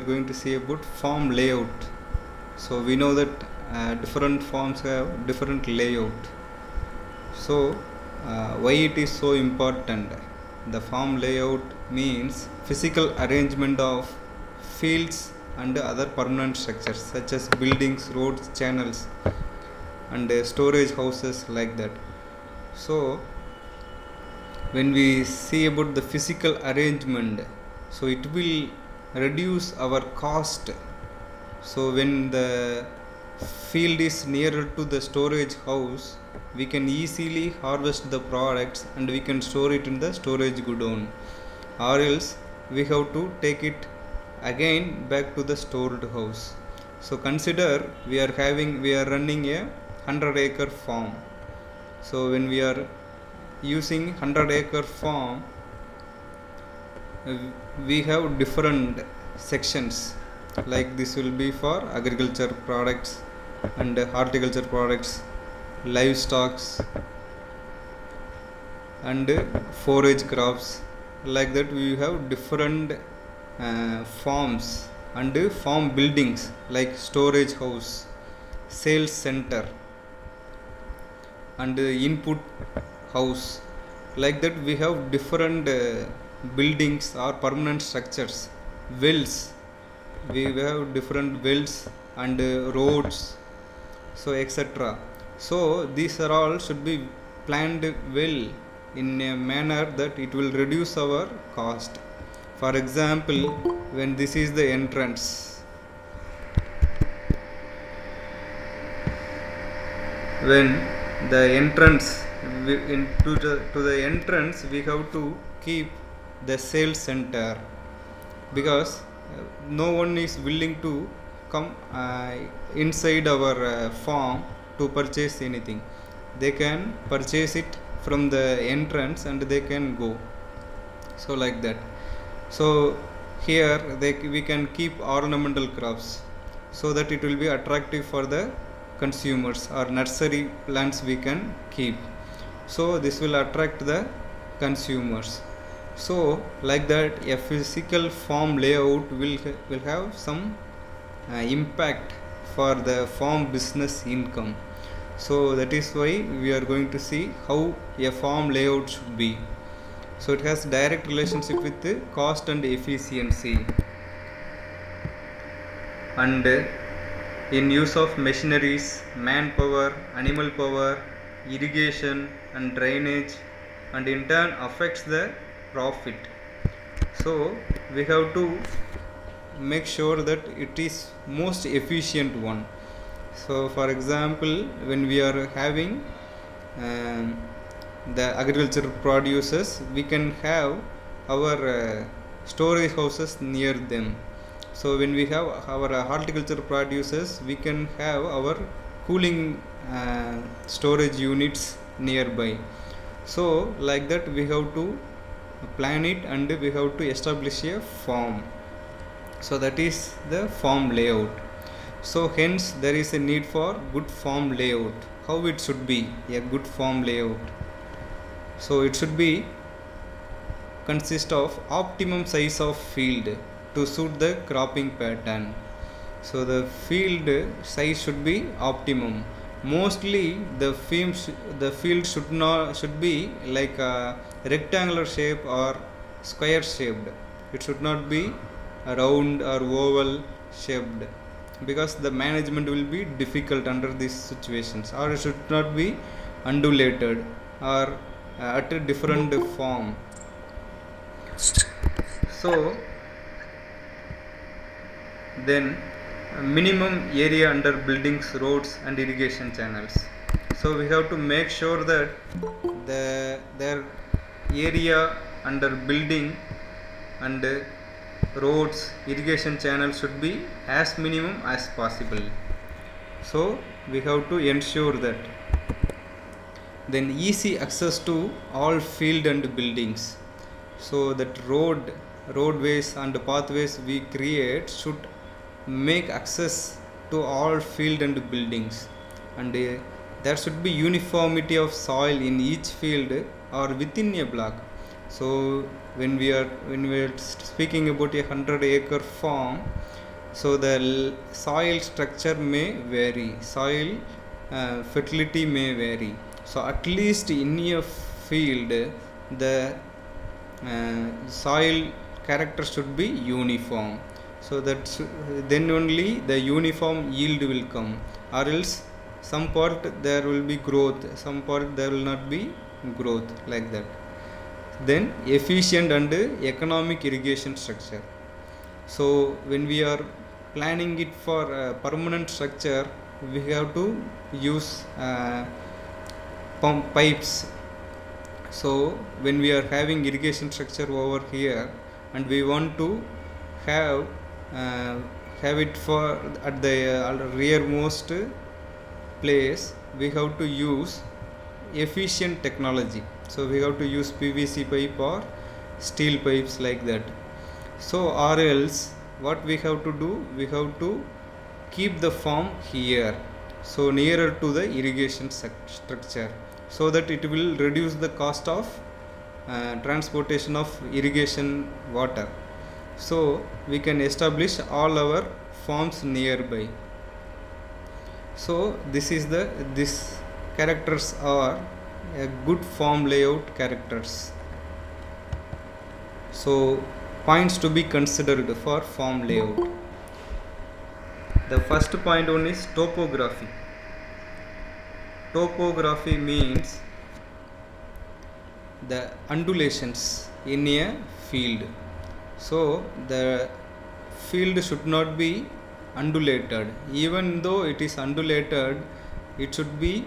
are going to see about farm layout. So we know that different farms have different layout. So why it is so important? The farm layout means physical arrangement of fields and other permanent structures such as buildings, roads, channels and storage houses, like that. So when we see about the physical arrangement, so it will reduce our cost. So when the field is nearer to the storage house, we can easily harvest the products and we can store it in the storage godown, or else we have to take it again back to the stored house. So consider we are running a 100-acre farm. So when we are using 100-acre farm, we have different sections, like this will be for agriculture products and horticulture products, livestock and forage crops, like that. We have different farms and farm buildings like storage house, sales center and input house, like that. We have different buildings or permanent structures, wells, we have different wells and roads, so etc. So these are all should be planned well in a manner that it will reduce our cost. For example, when this is the entrance, when the entrance to the entrance we have to keep the sales center, because no one is willing to come inside our farm to purchase anything. They can purchase it from the entrance and they can go, so like that. So here we can keep ornamental crops so that it will be attractive for the consumers, or nursery plants we can keep, so this will attract the consumers. So like that, a physical farm layout will have some impact for the farm business income. So that is why we are going to see how a farm layout should be. So it has direct relationship with the cost and efficiency, and in use of machineries, manpower, animal power, irrigation and drainage, and in turn affects the profit. So we have to make sure that it is most efficient one. So for example, when we are having the agricultural produces, we can have our storage houses near them. So when we have our horticulture produces, we can have our cooling storage units nearby. So like that, we have to plan it and we have to establish a farm. So that is the farm layout. So hence there is a need for good farm layout. How it should be a good farm layout? So it should be consist of optimum size of field to suit the cropping pattern. So the field size should be optimum. Mostly the field should be like a rectangular shape or square shaped. It should not be round or oval shaped, because the management will be difficult under these situations. Or it should not be undulated or at a different form. So then minimum area under buildings, roads and irrigation channels. So we have to make sure that their area under building and roads, irrigation channels should be as minimum as possible. So we have to ensure that. Then easy access to all field and buildings. So that roadways and pathways we create should make access to all field and buildings, and there should be uniformity of soil in each field or within a block. So when we are speaking about a 100-acre farm, So the soil structure may vary, soil fertility may vary. So at least in a field the soil character should be uniform, so that then only the uniform yield will come, or else some part there will be growth, some part there will not be growth, like that. Then efficient and economic irrigation structure. So when we are planning it for a permanent structure, we have to use pipes. So when we are having irrigation structure over here and we want to have it for at the rearmost place, we have to use efficient technology. So we have to use PVC pipe or steel pipes, like that. So or else what we have to do, we have to keep the farm here, so nearer to the irrigation structure, so that it will reduce the cost of transportation of irrigation water. So we can establish all our farms nearby. So this characters are a good farm layout characters. So points to be considered for farm layout. The first point one is topography. Topography means the undulations in a field. So the field should not be undulated. Even though it is undulated, it should be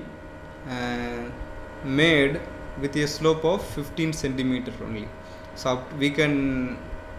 made with a slope of 15 centimeter only. So we can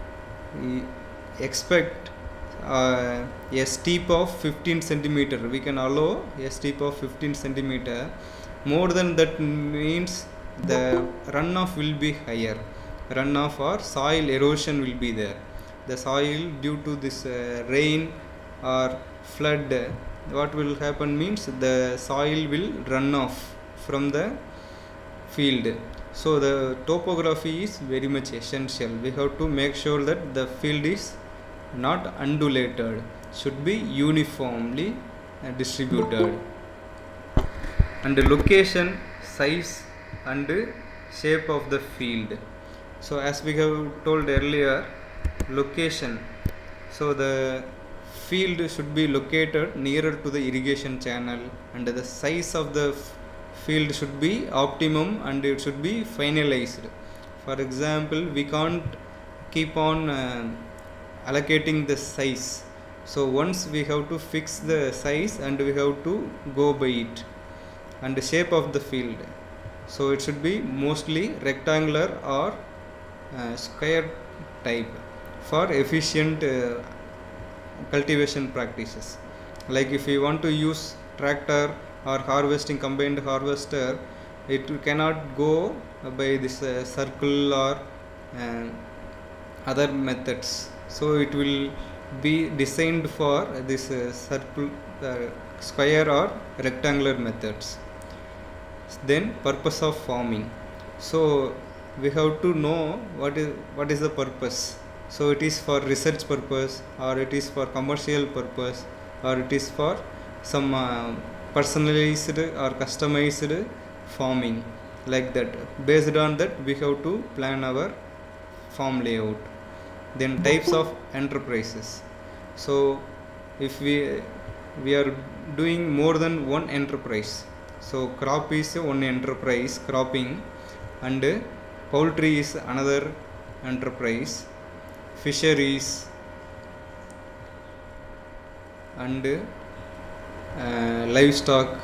expect a steep of 15 centimeter. We can allow a steep of 15 centimeter. More than that means the runoff will be higher. Runoff or soil erosion will be there. The soil, due to this rain or flood, what will happen means the soil will run off from the field. So the topography is very much essential. We have to make sure that the field is not undulated, should be uniformly distributed. And the location, size and shape of the field. So as we have told earlier, location. So the field should be located nearer to the irrigation channel, and the size of the field should be optimum and it should be finalized. For example, we can't keep on allocating the size. So once we have to fix the size and we have to go by it. And the shape of the field, so it should be mostly rectangular or square type for efficient cultivation practices. Like if we want to use tractor or harvesting combined harvester, it cannot go by this circle or other methods. So it will be designed for this circle, square or rectangular methods. Then purpose of farming. So we have to know what is the purpose. So it is for research purpose, or it is for commercial purpose, or it is for some personalized or customized farming, like that. Based on that, we have to plan our farm layout. Then types of enterprises. So if we are doing more than one enterprise, so crop is one enterprise, cropping, and poultry is another enterprise, fisheries and livestock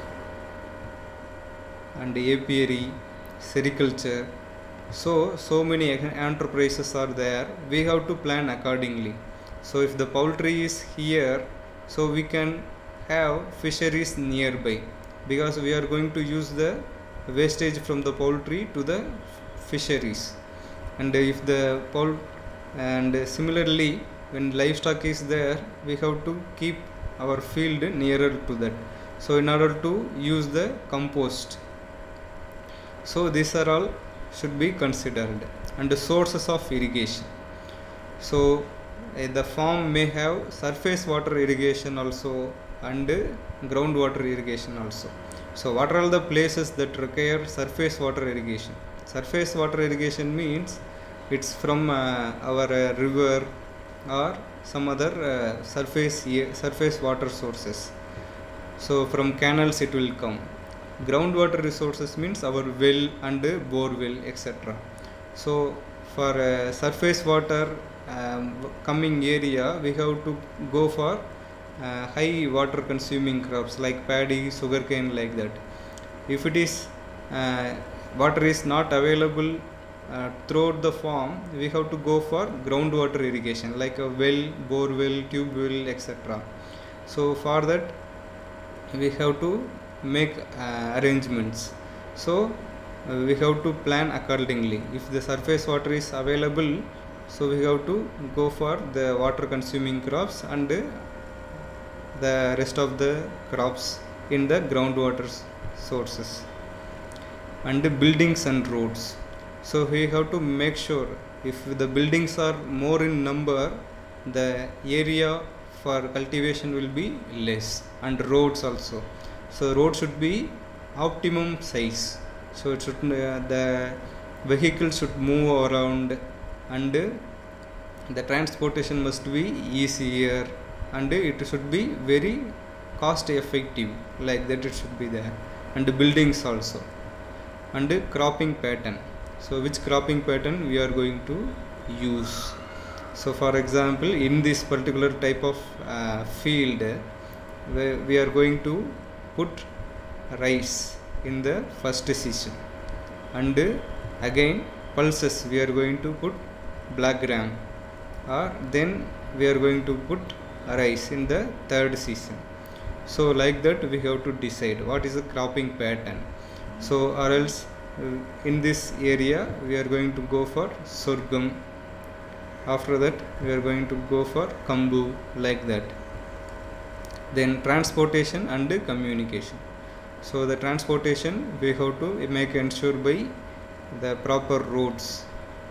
and apiary, sericulture. So many enterprises are there. We have to plan accordingly. So if the poultry is here, so we can have fisheries nearby, because we are going to use the wastage from the poultry to the fisheries. And if the and similarly, when livestock is there, we have to keep our field nearer to that, so in order to use the compost. So these are all should be considered. And the sources of irrigation. So the farm may have surface water irrigation also and groundwater irrigation also. So what are all the places that require surface water irrigation? Surface water irrigation means it's from our river or some other surface water sources. So from canals it will come. Groundwater resources means our well and bore well, etc. So for surface water coming area, we have to go for high water consuming crops like paddy, sugarcane, like that. If it is water is not available throughout the farm, we have to go for groundwater irrigation like a well, bore well, tube well, etc. So for that we have to make arrangements. So we have to plan accordingly. If the surface water is available, so we have to go for the water consuming crops and the rest of the crops in the groundwater sources. And buildings and roads. So we have to make sure if the buildings are more in number, the area for cultivation will be less, and roads also. So road should be optimum size. So it should the vehicle should move around, and the transportation must be easier, and it should be very cost effective, like that it should be there. And the buildings also, and the cropping pattern. So which cropping pattern we are going to use? So for example, in this particular type of field, we are going to put rice in the first season, and again pulses we are going to put black gram, or then we are going to put rice in the third season. So like that we have to decide what is the cropping pattern. So or else in this area we are going to go for sorghum, after that we are going to go for kambu, like that. Then transportation and communication. So the transportation we have to make ensure by the proper roads,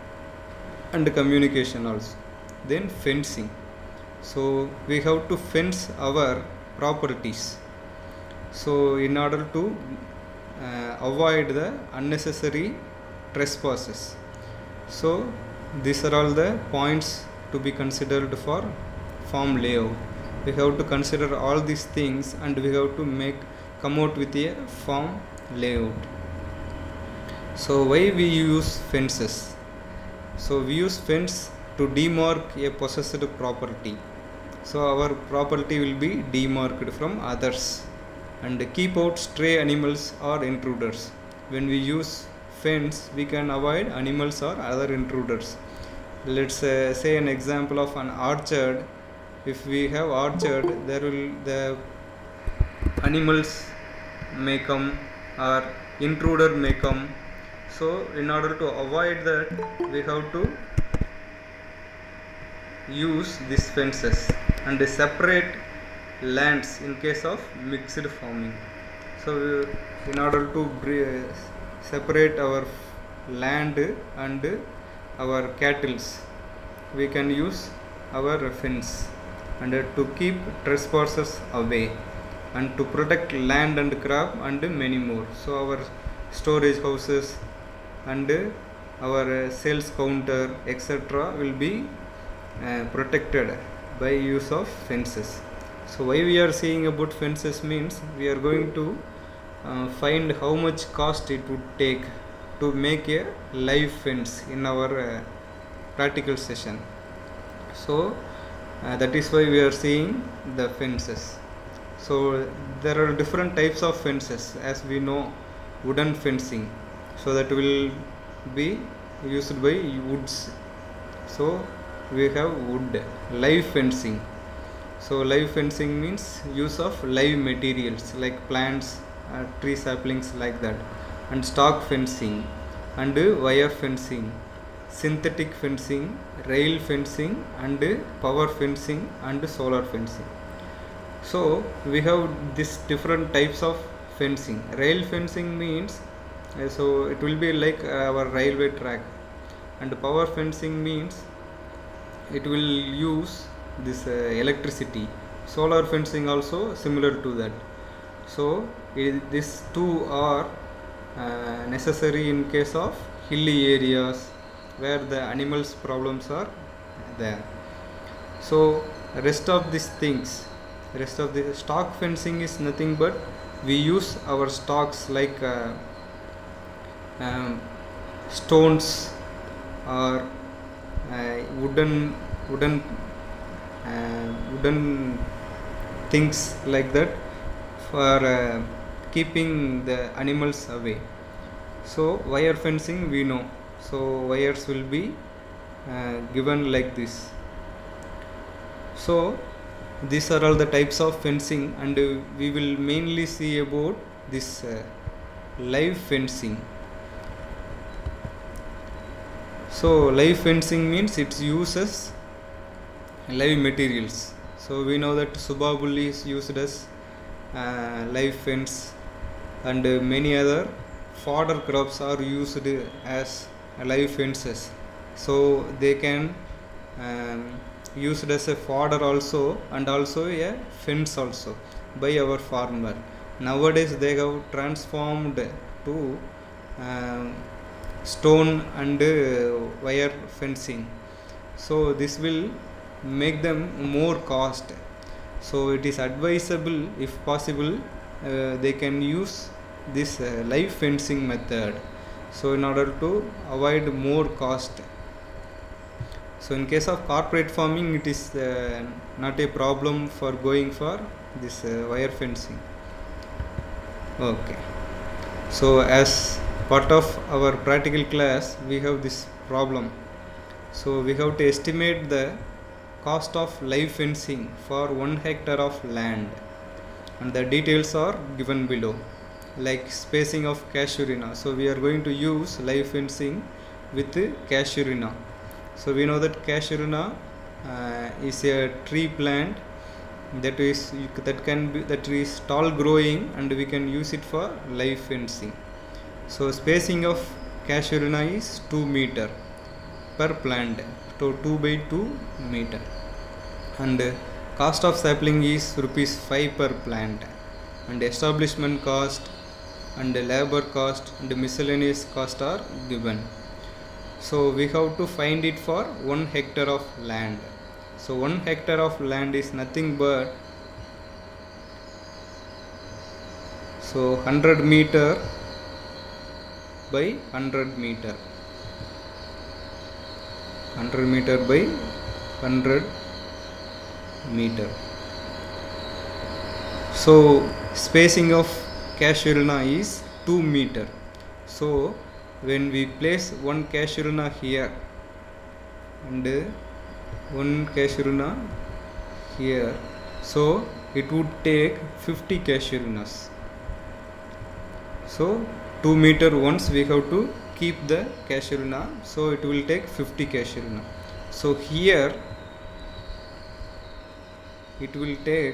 and communication also. Then fencing. So we have to fence our properties, so in order to avoid the unnecessary trespasses. So these are all the points to be considered for farm layout. We have to consider all these things, and we have to come out with a farm layout. So why we use fences? So we use fence to demark a possessed property. So our property will be demarked from others, and keep out stray animals or intruders. When we use fence, we can avoid animals or other intruders. Let's say an example of an orchard. If we have orchard, the animals may come or intruder may come. So in order to avoid that, we have to use these fences and separate lands in case of mixed farming. So in order to separate our land and our cattle, we can use our fence, and to keep trespassers away, and to protect land and crop, and many more. So our storage houses and our sales counter, etc. will be protected by use of fences. So why we are saying about fences means we are going to find how much cost it would take to make a live fence in our practical session. So that is why we are seeing the fences. So there are different types of fences, as we know. Wooden fencing, so that will be used by woods. So we have wood. Live fencing. So live fencing means use of live materials like plants, tree saplings, like that. And stock fencing, and wire fencing, synthetic fencing, rail fencing, and power fencing, and solar fencing. So we have these different types of fencing. Rail fencing means so it will be like our railway track, and power fencing means it will use this electricity. Solar fencing also similar to that. So these two are necessary in case of hilly areas where the animals problems are there. So rest of these things, rest of the stock fencing is nothing but we use our stocks like stones or wooden things like that for keeping the animals away. So wire fencing we know, so wires will be given like this. So these are all the types of fencing, and we will mainly see about this live fencing. So live fencing means it uses live materials. So we know that Subabulli is used as live fence, and many other fodder crops are used as live fences. So they can used as a fodder also, and also a fence also by our farmer. Nowadays they have transformed to stone and wire fencing. So this will make them more cost. So it is advisable, if possible, they can use this live fencing method, so in order to avoid more cost. So in case of corporate farming, it is not a problem for going for this wire fencing. Okay, so as part of our practical class we have this problem. So we have to estimate the cost of live fencing for 1 hectare of land, and the details are given below, like spacing of casuarina. So we are going to use live fencing with casuarina. So we know that casuarina is a tree plant that is tall growing, and we can use it for live fencing. So spacing of casuarina is 2 meter per plant, so 2 by 2 meter, and cost of sapling is rupees 5 per plant, and establishment cost and labor cost and miscellaneous cost are given. So we have to find it for 1 hectare of land. So 1 hectare of land is nothing but 100 meter by 100 meter, 100 meter by 100 meter. So spacing of casuarina is 2 meter. So when we place one casuarina here and one casuarina here, so it would take 50 casuarinas. So 2 meter once we have to keep the casuarina, so it will take 50 casuarina. So here it will take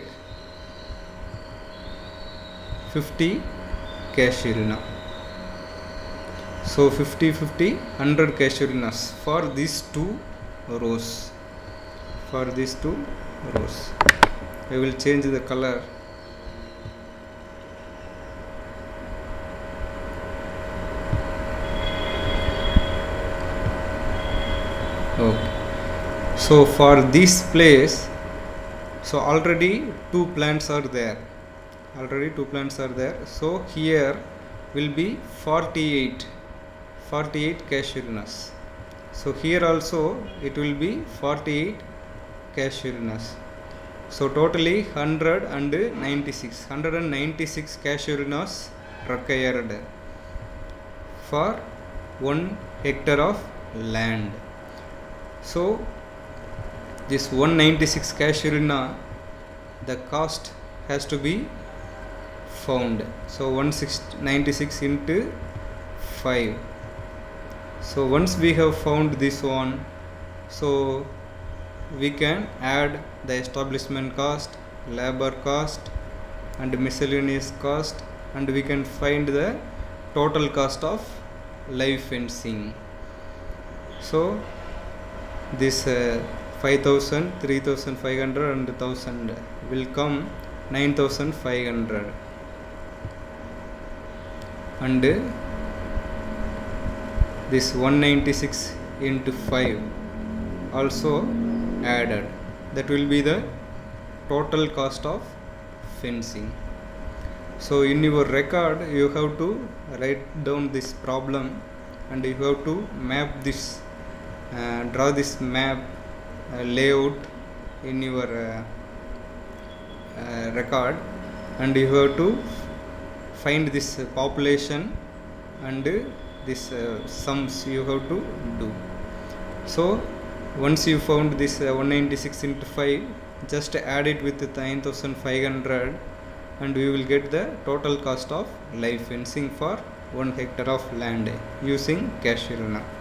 50 casuarina. So 50 50 100 casuarinas for these two rows. For these two rows I will change the color. Okay, so for this place, so already two plants are there, so here will be 48 casuarinas. So here also it will be 48 casuarinas. So totally 196 casuarinas required for 1 hectare of land. So this 196 casuarina, the cost has to be found. So 196 into 5. So once we have found this one, so we can add the establishment cost, labor cost and miscellaneous cost, and we can find the total cost of live fencing. So this 5,000, 3,500 and 1,000 will come 9,500, and this 196 into 5 also added. That will be the total cost of fencing. So in your record you have to write down this problem, and you have to map this, draw this map layout in your record, and you have to find this population and this sums you have to do. So once you found this 196 into 5, just add it with 9,500 and we will get the total cost of live fencing for 1 hectare of land using Casuarina.